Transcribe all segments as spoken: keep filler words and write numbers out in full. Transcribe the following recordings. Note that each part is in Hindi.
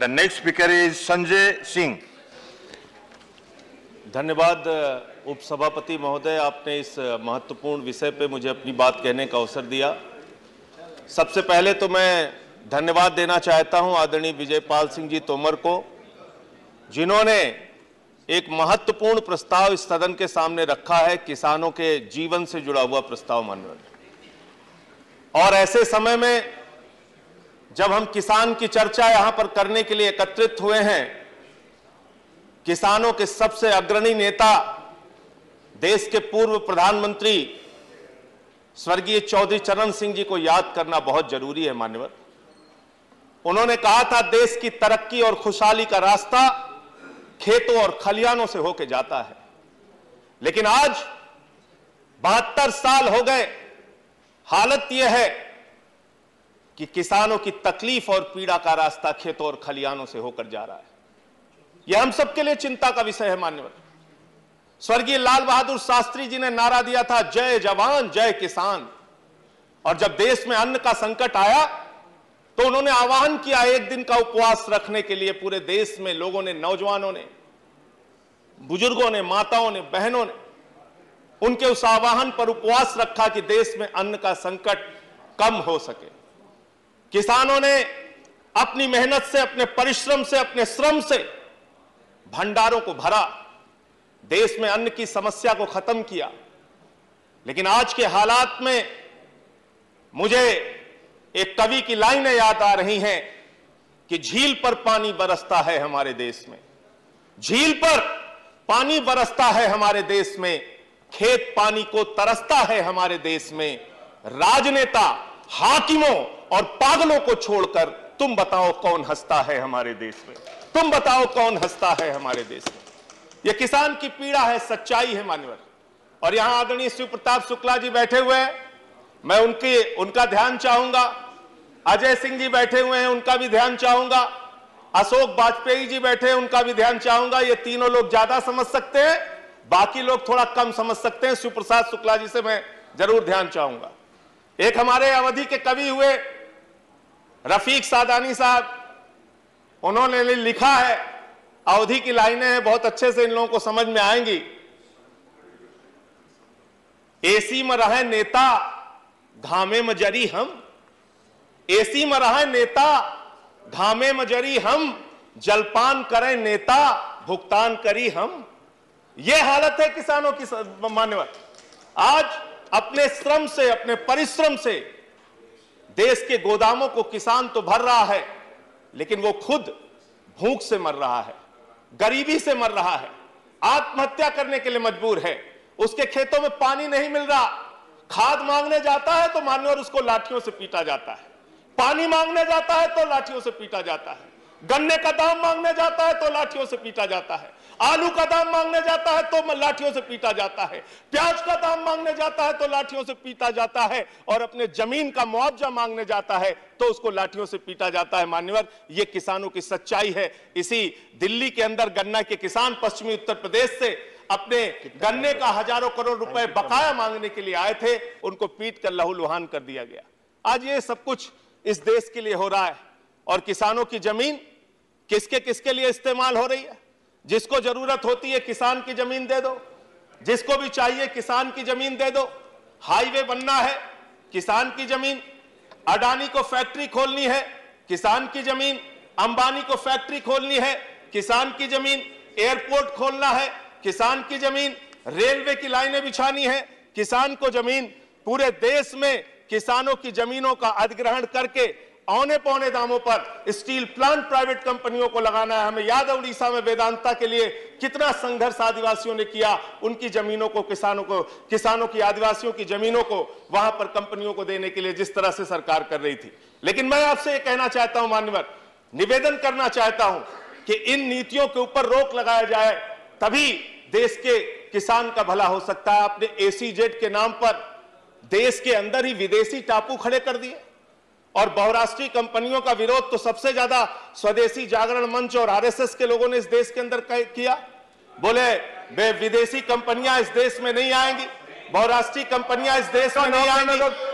The next speaker is Sanjay Singh. धन्यवाद उपसभापति महोदय, आपने इस महत्वपूर्ण विषय पे मुझे अपनी बात कहने का अवसर दिया। सबसे पहले तो मैं धन्यवाद देना चाहता हूं आदरणीय विजयपाल सिंह जी तोमर को, जिन्होंने एक महत्वपूर्ण प्रस्ताव इस सदन के सामने रखा है, किसानों के जीवन से जुड़ा हुआ प्रस्ताव माननीय। और ऐसे समय में जब हम किसान की चर्चा यहां पर करने के लिए एकत्रित हुए हैं, किसानों के सबसे अग्रणी नेता देश के पूर्व प्रधानमंत्री स्वर्गीय चौधरी चरण सिंह जी को याद करना बहुत जरूरी है मान्यवर। उन्होंने कहा था, देश की तरक्की और खुशहाली का रास्ता खेतों और खलिहानों से होकर जाता है। लेकिन आज बहत्तर साल हो गए, हालत यह है कि किसानों की तकलीफ और पीड़ा का रास्ता खेतों और खलिहानों से होकर जा रहा है। यह हम सबके लिए चिंता का विषय है मान्यवर। स्वर्गीय लाल बहादुर शास्त्री जी ने नारा दिया था, जय जवान जय किसान। और जब देश में अन्न का संकट आया तो उन्होंने आह्वान किया एक दिन का उपवास रखने के लिए। पूरे देश में लोगों ने, नौजवानों ने, बुजुर्गों ने, माताओं ने, बहनों ने उनके उस आह्वान पर उपवास रखा कि देश में अन्न का संकट कम हो सके। किसानों ने अपनी मेहनत से, अपने परिश्रम से, अपने श्रम से भंडारों को भरा, देश में अन्न की समस्या को खत्म किया। लेकिन आज के हालात में मुझे एक कवि की लाइनें याद आ रही हैं कि झील पर पानी बरसता है हमारे देश में, झील पर पानी बरसता है हमारे देश में, खेत पानी को तरसता है हमारे देश में। राजनेता, हाकिमों और पागलों को छोड़कर तुम बताओ कौन हंसता है हमारे देश में, तुम बताओ कौन हंसता है हमारे देश में। यह किसान की पीड़ा है, सच्चाई है मान्यवर। और यहां आदरणीय शिव प्रताप शुक्ला जी बैठे हुए हैं, मैं उनके उनका ध्यान चाहूंगा। अजय सिंह जी बैठे हुए हैं, उनका भी ध्यान चाहूंगा। अशोक वाजपेयी जी बैठे हैं, उनका भी ध्यान चाहूंगा। ये तीनों लोग ज्यादा समझ सकते हैं, बाकी लोग थोड़ा कम समझ सकते हैं। शिव प्रसाद शुक्ला जी से मैं जरूर ध्यान चाहूंगा। एक हमारे अवधि के कवि हुए रफीक सादानी साहब, उन्होंने लिखा है, अवधि की लाइनें हैं, बहुत अच्छे से इन लोगों को समझ में आएंगी। एसी में रहे नेता घामे में जरी हम, एसी में रहे नेता घामे में जरी हम, जलपान करें नेता भुगतान करी हम। यह हालत है किसानों की मान्यवर। आज अपने श्रम से, अपने परिश्रम से देश के गोदामों को किसान तो भर रहा है, लेकिन वो खुद भूख से मर रहा है, गरीबी से मर रहा है, आत्महत्या करने के लिए मजबूर है। उसके खेतों में पानी नहीं मिल रहा, खाद मांगने जाता है तो मान्यवर उसको लाठियों से पीटा जाता है, पानी मांगने जाता है तो लाठियों से पीटा जाता है, गन्ने का दाम मांगने जाता है तो लाठियों से पीटा जाता है, आलू का दाम मांगने जाता है तो लाठियों से पीटा जाता है, प्याज का दाम मांगने जाता है तो लाठियों से पीटा जाता है, और अपने जमीन का मुआवजा मांगने जाता है तो उसको लाठियों से पीटा जाता है मान्यवर। ये किसानों की सच्चाई है। इसी दिल्ली के अंदर गन्ना के किसान पश्चिमी उत्तर प्रदेश से अपने गन्ने का हजारों करोड़ रुपए बकाया मांगने के लिए आए थे, उनको पीट कर लहूलुहान कर दिया गया। आज ये सब कुछ इस देश के लिए हो रहा है। और किसानों की जमीन किसके किसके लिए इस्तेमाल हो रही है? जिसको जरूरत होती है किसान की जमीन दे दो, जिसको भी चाहिए किसान की जमीन दे दो। हाईवे बनना है, किसान की जमीन। अडानी को फैक्ट्री खोलनी है, किसान की जमीन। अंबानी को फैक्ट्री खोलनी है, किसान की जमीन। एयरपोर्ट खोलना है, किसान की जमीन। रेलवे की लाइनें बिछानी है, किसान को जमीन। पूरे देश में किसानों की जमीनों का अधिग्रहण करके औने पौने दामों पर स्टील प्लांट प्राइवेट कंपनियों को लगाना है। हमें याद है उड़ीसा में वेदांता के लिए कितना संघर्ष आदिवासियों ने किया। उनकी जमीनों को, किसानों को, किसानों की, आदिवासियों की जमीनों को वहां पर कंपनियों को देने के लिए जिस तरह से सरकार कर रही थी। लेकिन मैं आपसे ये कहना चाहता हूं मान्यवर, निवेदन करना चाहता हूं कि इन नीतियों के ऊपर रोक लगाया जाए, तभी देश के किसान का भला हो सकता है। आपने एसीजेड के नाम पर देश के अंदर ही विदेशी टापू खड़े कर दिए, और बहुराष्ट्रीय कंपनियों का विरोध तो सबसे ज्यादा स्वदेशी जागरण मंच और आरएसएस के लोगों ने इस देश के अंदर किया। बोले वे विदेशी कंपनियां इस देश में नहीं आएंगी, बहुराष्ट्रीय कंपनियां इस देश में नहीं आएंगी,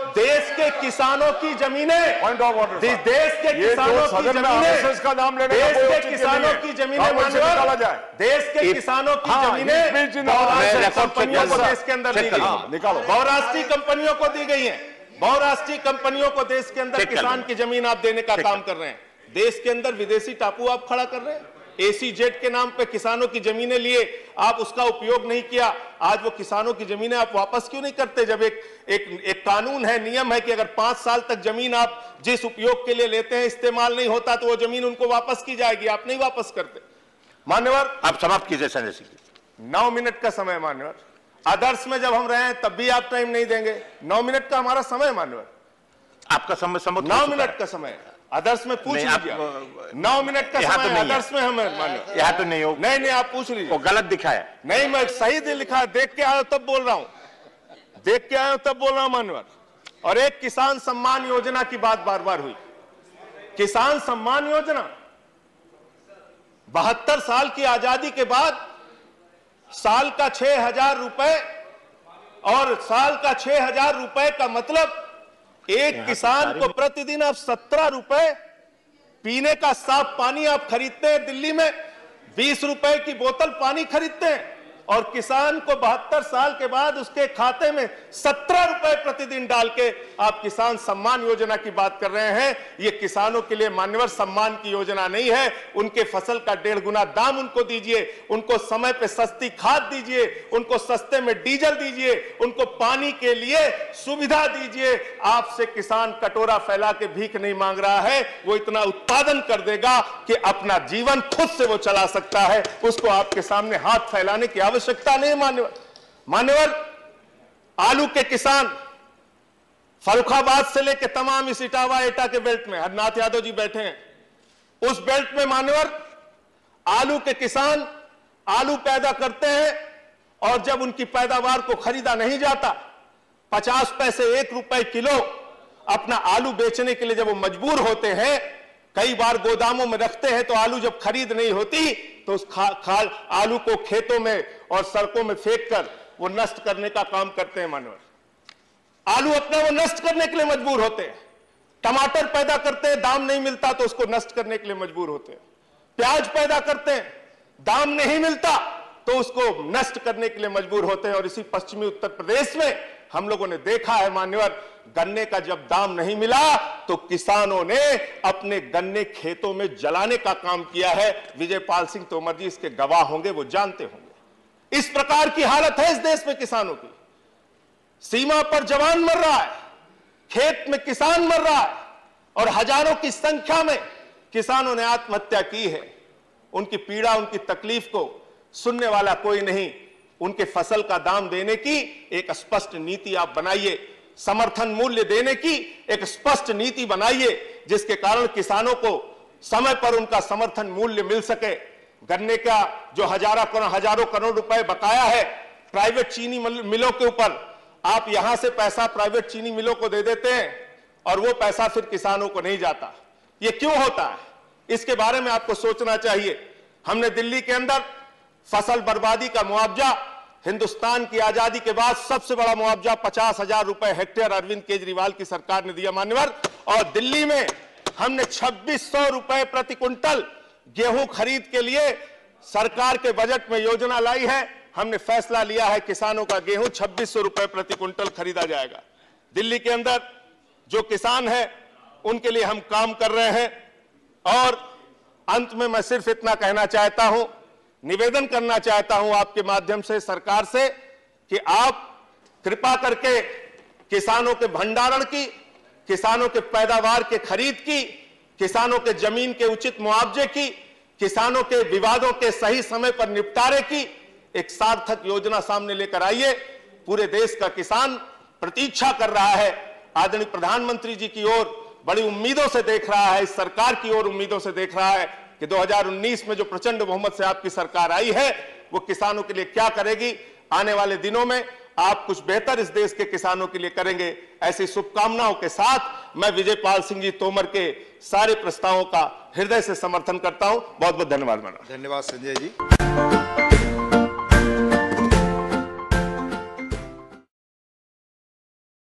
देश के किसानों की जमीनें, पॉइंट ऑफ ऑर्डर, दे- देश के ये किसानों जो की सदन में आरएसएस का नाम जमीनें, लेने का देश कोई के औचित्य किसानों नहीं है। की जमीनें कानून से निकाला माननीय, जाए। देश के किसानों की हाँ, जमीनें ये बीच इन- बहुराष्ट्रीय मैं record कंपनियों check को करूंगा। देश के अंदर दी check गई करूंगा। हैं। निकालो। बहुराष्ट्रीय कंपनियों को दी गई हैं। बहुराष्ट्रीय कंपनियों को देश के अंदर check कर किसान लूंगा। की जमीन आप देने का काम कर रहे हैं। देश के अंदर विदेशी टापू आप खड़ा कर रहे हैं। एसी जेट के नाम पे किसानों की जमीनें लिए, आप उसका उपयोग नहीं किया। आज वो किसानों की जमीनें आप वापस क्यों नहीं करते? जब एक एक एक कानून है, नियम है कि अगर पांच साल तक जमीन आप जिस उपयोग के लिए लेते हैं इस्तेमाल नहीं होता तो वो जमीन उनको वापस की जाएगी। आप नहीं वापस करते। मान्यवर, आप समाप्त कीजिए संजय सिंह जी। नौ मिनट का समय मान्यवर। आदर्श में जब हम रहे हैं तब भी आप टाइम नहीं देंगे। नौ मिनट का हमारा समय मान्यवर, आपका समय समाप्त हो नौ चुका मिनट है। का समय है। आदर्श में पूछ नहीं, आप, लीजिए। अ, नौ मिनट का यहाँ तो समय नहीं है। आदर्श में हमें मान्यवर। यहाँ तो नहीं हो, नहीं नहीं, आप पूछ लीजिए। वो गलत दिखाया। नहीं, मैं सही दे लिखा है, देख के आया तब बोल रहा हूं, देख के आया तब बोल रहा हूं मानवर। और एक किसान सम्मान योजना की बात बार बार हुई। किसान सम्मान योजना बहत्तर साल की आजादी के बाद साल का छह हजार रुपए, और साल का छह हजार रुपए का मतलब एक किसान को प्रतिदिन आप सत्रह रुपए पीने का साफ पानी आप खरीदते हैं। दिल्ली में बीस रुपए की बोतल पानी खरीदते हैं, और किसान को बहत्तर साल के बाद उसके खाते में सत्रह रुपए प्रतिदिन डाल के आप किसान सम्मान योजना की बात कर रहे हैं। ये किसानों के लिए मान्यवर सम्मान की योजना नहीं है। उनके फसल का डेढ़ गुना दाम उनको दीजिए, उनको समय पे सस्ती खाद दीजिए, उनको सस्ते में डीजल दीजिए, उनको पानी के लिए सुविधा दीजिए। आपसे किसान कटोरा फैला के भीख नहीं मांग रहा है, वो इतना उत्पादन कर देगा कि अपना जीवन खुद से वो चला सकता है। उसको आपके सामने हाथ फैलाने की आवश्यकता नहीं। मान्यवर मान्यवर आलू के किसान फर्रुखाबाद से लेकर तमाम इस इटावा एटा के बेल्ट में, हरनाथ यादव जी बैठे हैं, उस बेल्ट में मान्यवर आलू के किसान आलू पैदा करते हैं, और जब उनकी पैदावार को खरीदा नहीं जाता, पचास पैसे एक रुपए किलो अपना आलू बेचने के लिए जब वो मजबूर होते हैं, कई बार गोदामों में रखते हैं, तो आलू जब खरीद नहीं होती तो उस खा, खाल आलू को खेतों में और सड़कों में फेंक कर वो नष्ट करने का काम करते हैं। मानवर आलू अपना वो नष्ट करने के लिए मजबूर होते हैं। टमाटर पैदा करते हैं, दाम नहीं मिलता तो उसको नष्ट करने के लिए मजबूर होते हैं। प्याज पैदा करते हैं, दाम नहीं मिलता तो उसको नष्ट करने के लिए मजबूर होते हैं। और इसी पश्चिमी उत्तर प्रदेश में हम लोगों ने देखा है मान्यवर, गन्ने का जब दाम नहीं मिला तो किसानों ने अपने गन्ने खेतों में जलाने का काम किया है। विजयपाल सिंह तोमर जी इसके गवाह होंगे, वो जानते होंगे। इस प्रकार की हालत है इस देश में किसानों की। सीमा पर जवान मर रहा है, खेत में किसान मर रहा है, और हजारों की संख्या में किसानों ने आत्महत्या की है। उनकी पीड़ा, उनकी तकलीफ को सुनने वाला कोई नहीं। उनके फसल का दाम देने की एक स्पष्ट नीति आप बनाइए, समर्थन मूल्य देने की एक स्पष्ट नीति बनाइए, जिसके कारण किसानों को समय पर उनका समर्थन मूल्य मिल सके। गन्ने का जो हजारों करोड़ हजारों करोड़ रुपए बकाया है प्राइवेट चीनी मिलों के ऊपर, आप यहां से पैसा प्राइवेट चीनी मिलों को दे देते हैं और वो पैसा फिर किसानों को नहीं जाता। ये क्यों होता है? इसके बारे में आपको सोचना चाहिए। हमने दिल्ली के अंदर फसल बर्बादी का मुआवजा, हिंदुस्तान की आजादी के बाद सबसे बड़ा मुआवजा पचास हजार रुपए हेक्टेयर अरविंद केजरीवाल की सरकार ने दिया मान्यवर। और दिल्ली में हमने छब्बीस सौ रुपए प्रति क्विंटल गेहूं खरीद के लिए सरकार के बजट में योजना लाई है। हमने फैसला लिया है किसानों का गेहूं छब्बीस सौ रुपए प्रति क्विंटल खरीदा जाएगा। दिल्ली के अंदर जो किसान है उनके लिए हम काम कर रहे हैं। और अंत में मैं सिर्फ इतना कहना चाहता हूं, निवेदन करना चाहता हूं आपके माध्यम से सरकार से कि आप कृपा करके किसानों के भंडारण की, किसानों के पैदावार के खरीद की, किसानों के जमीन के उचित मुआवजे की, किसानों के विवादों के सही समय पर निपटारे की एक सार्थक योजना सामने लेकर आइए। पूरे देश का किसान प्रतीक्षा कर रहा है, आदरणीय प्रधानमंत्री जी की ओर बड़ी उम्मीदों से देख रहा है, इस सरकार की ओर उम्मीदों से देख रहा है कि दो हज़ार उन्नीस में जो प्रचंड बहुमत से आपकी सरकार आई है वो किसानों के लिए क्या करेगी। आने वाले दिनों में आप कुछ बेहतर इस देश के किसानों के लिए करेंगे, ऐसी शुभकामनाओं के साथ मैं विजयपाल सिंह जी तोमर के सारे प्रस्तावों का हृदय से समर्थन करता हूं। बहुत बहुत धन्यवाद। धन्यवाद संजय जी।